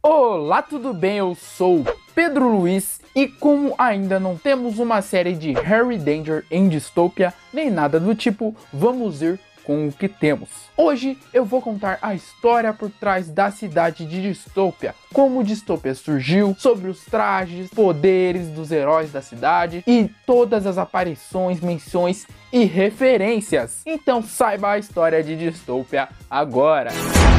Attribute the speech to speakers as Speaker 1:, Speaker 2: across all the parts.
Speaker 1: Olá, tudo bem? Eu sou Pedro Luiz e como ainda não temos uma série de Harry Danger em Dystopia, nem nada do tipo, vamos ir com o que temos. Hoje eu vou contar a história por trás da cidade de Dystopia, como Dystopia surgiu, sobre os trajes, poderes dos heróis da cidade e todas as aparições, menções e referências. Então saiba a história de Dystopia agora.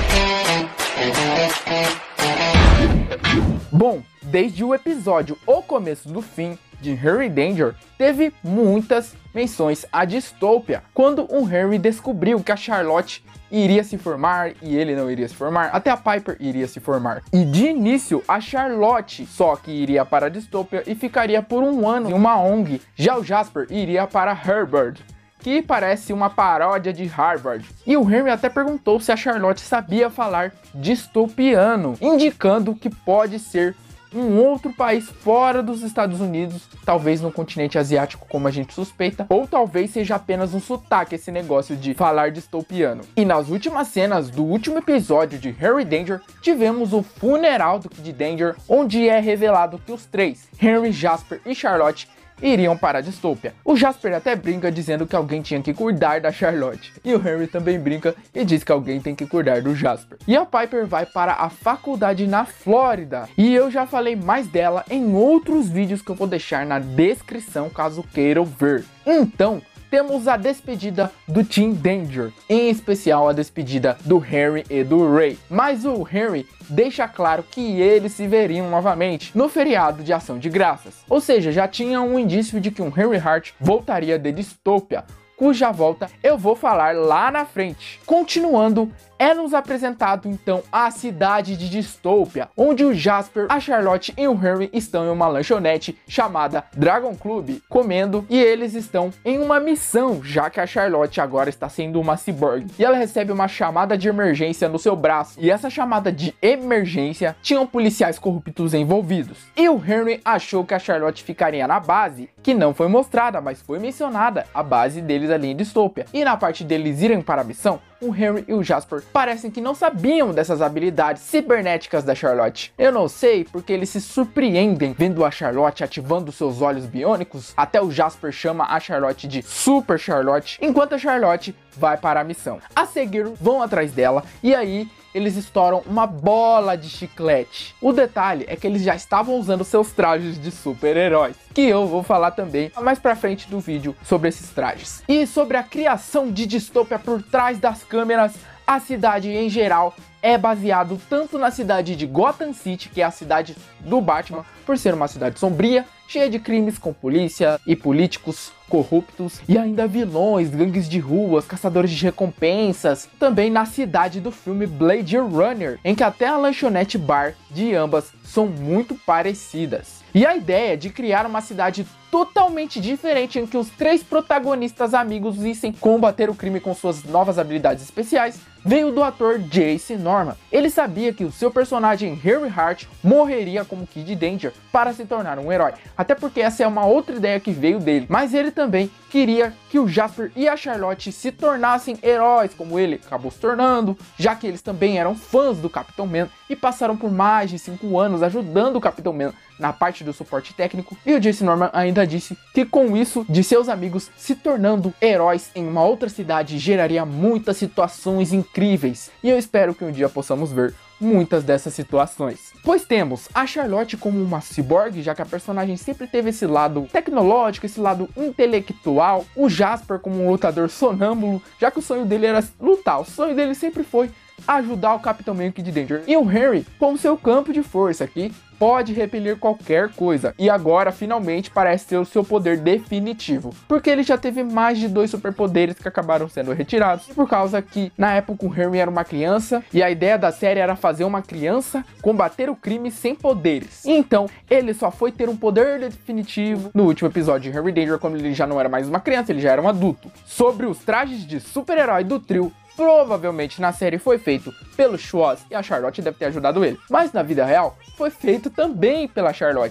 Speaker 1: Bom, desde o episódio O Começo do Fim de Harry Danger, teve muitas menções a Dystopia. Quando o Harry descobriu que a Charlotte iria se formar e ele não iria se formar, até a Piper iria se formar. E de início, a Charlotte só que iria para a Dystopia e ficaria por um ano em uma ONG. Já o Jasper iria para Harvard, que parece uma paródia de Harvard. E o Harry até perguntou se a Charlotte sabia falar distopiano, indicando que pode ser um outro país fora dos Estados Unidos, talvez no continente asiático, como a gente suspeita, ou talvez seja apenas um sotaque esse negócio de falar distopiano. E nas últimas cenas do último episódio de Harry Danger, tivemos o funeral do Kid Danger, onde é revelado que os três, Harry, Jasper e Charlotte, iriam para a Dystopia. O Jasper até brinca dizendo que alguém tinha que cuidar da Charlotte. E o Harry também brinca e diz que alguém tem que cuidar do Jasper. E a Piper vai para a faculdade na Flórida. E eu já falei mais dela em outros vídeos que eu vou deixar na descrição caso queiram ver. Então, temos a despedida do Team Danger, em especial a despedida do Harry e do Ray. Mas o Harry deixa claro que eles se veriam novamente no feriado de Ação de Graças. Ou seja, já tinha um indício de que um Harry Hart voltaria de Dystopia, cuja volta eu vou falar lá na frente. Continuando, é nos apresentado então a cidade de Dystopia, onde o Jasper, a Charlotte e o Harry estão em uma lanchonete chamada Dragon Club, comendo, e eles estão em uma missão, já que a Charlotte agora está sendo uma cyborg. E ela recebe uma chamada de emergência no seu braço, e essa chamada de emergência tinham policiais corruptos envolvidos. E o Harry achou que a Charlotte ficaria na base, que não foi mostrada, mas foi mencionada, a base deles ali em Dystopia. E na parte deles irem para a missão, o Harry e o Jasper parecem que não sabiam dessas habilidades cibernéticas da Charlotte. Eu não sei porque eles se surpreendem vendo a Charlotte ativando seus olhos biônicos, até o Jasper chama a Charlotte de Super Charlotte, enquanto a Charlotte vai para a missão. A seguir vão atrás dela e aí eles estouram uma bola de chiclete. O detalhe é que eles já estavam usando seus trajes de super-heróis, que eu vou falar também mais pra frente do vídeo sobre esses trajes. E sobre a criação de Dystopia por trás das câmeras, a cidade em geral é baseado tanto na cidade de Gotham City, que é a cidade do Batman, por ser uma cidade sombria, cheia de crimes com polícia e políticos corruptos, e ainda vilões, gangues de ruas, caçadores de recompensas. Também na cidade do filme Blade Runner, em que até a lanchonete bar de ambas são muito parecidas. E a ideia de criar uma cidade totalmente diferente em que os três protagonistas amigos vissem combater o crime com suas novas habilidades especiais veio do ator Jace Norman. Ele sabia que o seu personagem Harry Hart morreria como Kid Danger para se tornar um herói, até porque essa é uma outra ideia que veio dele, mas ele também queria que o Jasper e a Charlotte se tornassem heróis como ele acabou se tornando, já que eles também eram fãs do Capitão Man e passaram por mais de 5 anos ajudando o Capitão Man na parte do suporte técnico. E o Jace Norman ainda disse que com isso de seus amigos se tornando heróis em uma outra cidade geraria muitas situações incríveis, e eu espero que um dia possamos ver muitas dessas situações. Pois temos a Charlotte como uma cyborg, já que a personagem sempre teve esse lado tecnológico, esse lado intelectual. O Jasper como um lutador sonâmbulo, já que o sonho dele era lutar, o sonho dele sempre foi ajudar o Capitão Man Kid Danger. E o Harry com seu campo de força, que pode repelir qualquer coisa, e agora finalmente parece ter o seu poder definitivo, porque ele já teve mais de 2 superpoderes que acabaram sendo retirados, por causa que na época o Harry era uma criança, e a ideia da série era fazer uma criança combater o crime sem poderes. Então ele só foi ter um poder definitivo no último episódio de Harry Danger, quando ele já não era mais uma criança, ele já era um adulto. Sobre os trajes de super-herói do trio, provavelmente na série foi feito pelo Schwartz e a Charlotte deve ter ajudado ele, mas na vida real foi feito também pela Charlotte.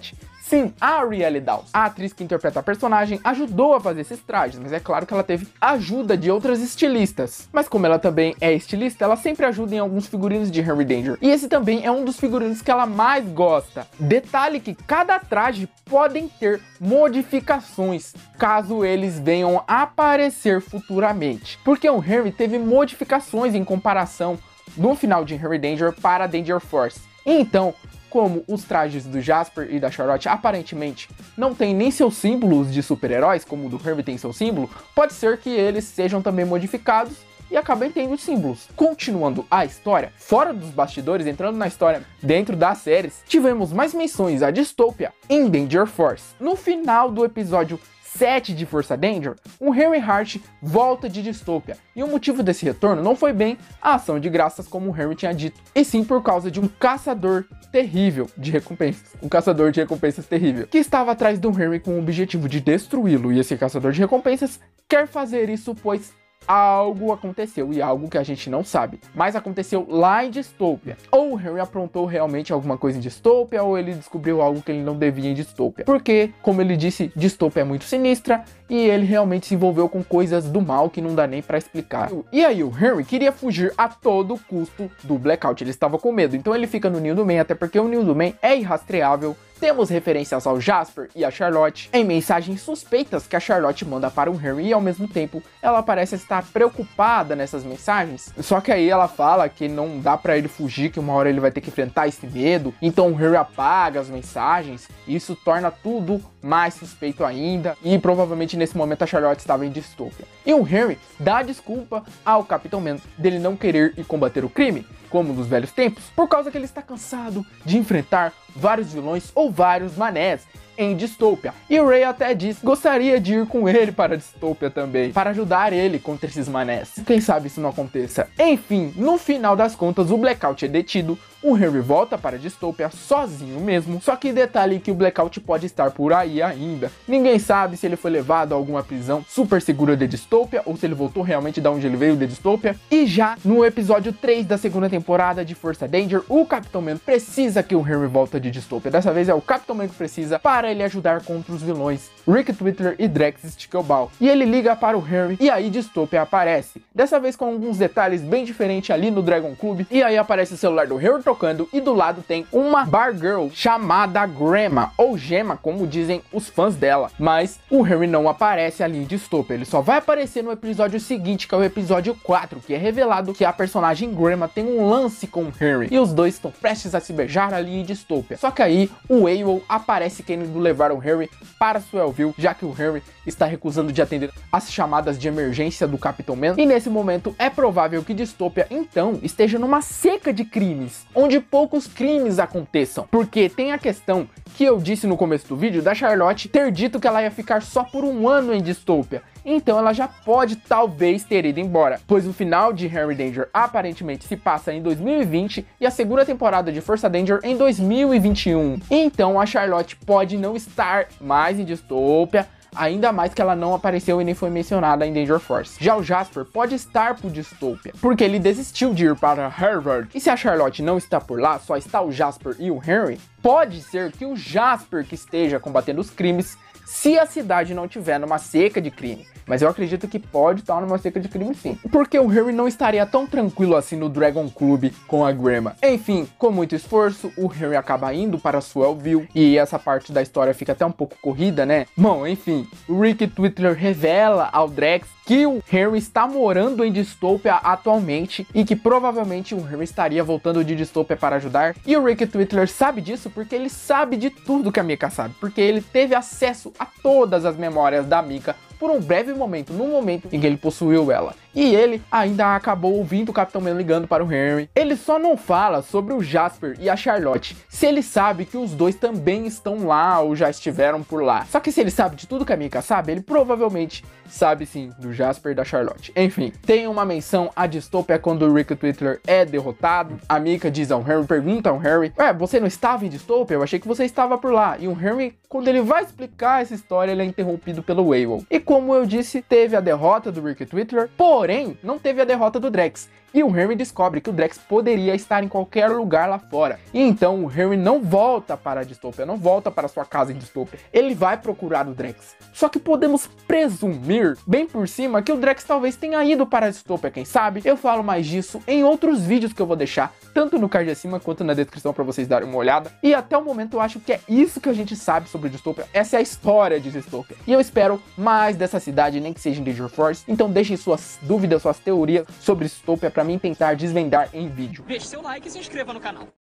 Speaker 1: Sim, a Arielle Dawes, a atriz que interpreta a personagem, ajudou a fazer esses trajes, mas é claro que ela teve ajuda de outras estilistas. Mas como ela também é estilista, ela sempre ajuda em alguns figurinos de Harry Danger. E esse também é um dos figurinos que ela mais gosta. Detalhe que cada traje podem ter modificações, caso eles venham a aparecer futuramente. Porque o Harry teve modificações em comparação no final de Harry Danger para Danger Force. Então, como os trajes do Jasper e da Charlotte aparentemente não tem nem seus símbolos de super-heróis, como o do Harry tem seu símbolo, pode ser que eles sejam também modificados e acabem tendo símbolos. Continuando a história, fora dos bastidores, entrando na história dentro das séries, tivemos mais menções à distopia em Danger Force. No final do episódio 7 de Força Danger, o Harry Hart volta de distopia, e o motivo desse retorno não foi bem a ação de graças como o Harry tinha dito, e sim por causa de um caçador terrível de recompensas, um caçador de recompensas terrível, que estava atrás do Harry com o objetivo de destruí-lo, e esse caçador de recompensas quer fazer isso pois algo aconteceu, e algo que a gente não sabe, mas aconteceu lá em Distopia. Ou o Harry aprontou realmente alguma coisa em Distopia, ou ele descobriu algo que ele não devia em Distopia. Porque, como ele disse, Distopia é muito sinistra, e ele realmente se envolveu com coisas do mal que não dá nem pra explicar. E aí o Harry queria fugir a todo custo do Blackout, ele estava com medo, então ele fica no Ninho do Man, até porque o Ninho do Man é irrastreável. Temos referências ao Jasper e a Charlotte em mensagens suspeitas que a Charlotte manda para o Harry, e ao mesmo tempo ela parece estar preocupada nessas mensagens. Só que aí ela fala que não dá para ele fugir, que uma hora ele vai ter que enfrentar esse medo, então o Harry apaga as mensagens, e isso torna tudo mais suspeito ainda, e provavelmente nesse momento a Charlotte estava em Distopia. E o Harry dá desculpa ao Capitão Man dele não querer ir combater o crime, como nos velhos tempos, por causa que ele está cansado de enfrentar vários vilões ou vários manés em Distopia. E o Ray até diz que gostaria de ir com ele para Distopia também, para ajudar ele contra esses manés. Quem sabe isso não aconteça. Enfim, no final das contas, o Blackout é detido, o Harry volta para Distopia sozinho mesmo, só que detalhe que o Blackout pode estar por aí ainda. Ninguém sabe se ele foi levado a alguma prisão super segura de Distopia, ou se ele voltou realmente da onde ele veio de Distopia. E já no episódio 3 da segunda temporada de Força Danger, o Capitão Man precisa que o Harry volte de Distopia. Dessa vez é o Capitão Man que precisa para ele ajudar contra os vilões Rick Twitter e Drax Stickleball. E ele liga para o Harry, e aí Distopia aparece. Dessa vez com alguns detalhes bem diferentes ali no Dragon Club. E aí aparece o celular do Harry tocando, e do lado tem uma bar girl chamada Grandma, ou Gema, como dizem os fãs dela. Mas o Harry não aparece ali em Distopia, ele só vai aparecer no episódio seguinte, que é o episódio 4, que é revelado que a personagem Grandma tem um lance com o Harry, e os dois estão prestes a se beijar ali em Distopia. Só que aí o Ewell aparece querendo levar o Harry para Swellville, já que o Harry está recusando de atender as chamadas de emergência do Capitão Man, e nesse momento é provável que Distopia então esteja numa seca de crimes, onde poucos crimes aconteçam, porque tem a questão que eu disse no começo do vídeo da Charlotte ter dito que ela ia ficar só por um ano em Distopia, então ela já pode talvez ter ido embora, pois o final de Harry Danger aparentemente se passa em 2020 e a segunda temporada de Força Danger em 2021, então a Charlotte pode não estar mais em Distopia, ainda mais que ela não apareceu e nem foi mencionada em Danger Force. Já o Jasper pode estar por Distopia, porque ele desistiu de ir para Harvard. E se a Charlotte não está por lá, só está o Jasper e o Harry, pode ser que o Jasper que esteja combatendo os crimes, se a cidade não tiver numa seca de crime. Mas eu acredito que pode estar numa seca de crime sim, porque o Harry não estaria tão tranquilo assim no Dragon Club com a Grandma. Enfim, com muito esforço, o Harry acaba indo para Swellville, e essa parte da história fica até um pouco corrida, né? Bom, enfim, o Rick Twitter revela ao Drax que o Harry está morando em Distopia atualmente, e que provavelmente o Harry estaria voltando de Distopia para ajudar. E o Rick Twitter sabe disso porque ele sabe de tudo que a Mika sabe, porque ele teve acesso a todas as memórias da Mika por um breve momento, no momento em que ele possuiu ela. E ele ainda acabou ouvindo o Capitão Man ligando para o Harry. Ele só não fala sobre o Jasper e a Charlotte, se ele sabe que os dois também estão lá ou já estiveram por lá. Só que se ele sabe de tudo que a Mika sabe, ele provavelmente sabe sim do Jasper e da Charlotte. Enfim, tem uma menção à Distopia quando o Rick Twitter é derrotado. A Mika diz ao Harry, pergunta ao Harry, você não estava em Distopia? Eu achei que você estava por lá. E o Harry, quando ele vai explicar essa história, ele é interrompido pelo Ewell. E como eu disse, teve a derrota do Rick Twitter, porém, não teve a derrota do Drax. E o Henry descobre que o Drax poderia estar em qualquer lugar lá fora. E então o Henry não volta para a distopia, não volta para sua casa em distopia. Ele vai procurar o Drax. Só que podemos presumir, bem por cima, que o Drax talvez tenha ido para a distopia, quem sabe? Eu falo mais disso em outros vídeos que eu vou deixar, tanto no card acima quanto na descrição para vocês darem uma olhada. E até o momento eu acho que é isso que a gente sabe sobre distopia. Essa é a história de distopia. E eu espero mais dessa cidade, nem que seja em Danger Force. Então deixem suas dúvidas, suas teorias sobre distopia para mim tentar desvendar em vídeo.
Speaker 2: Deixe seu like e se inscreva no canal.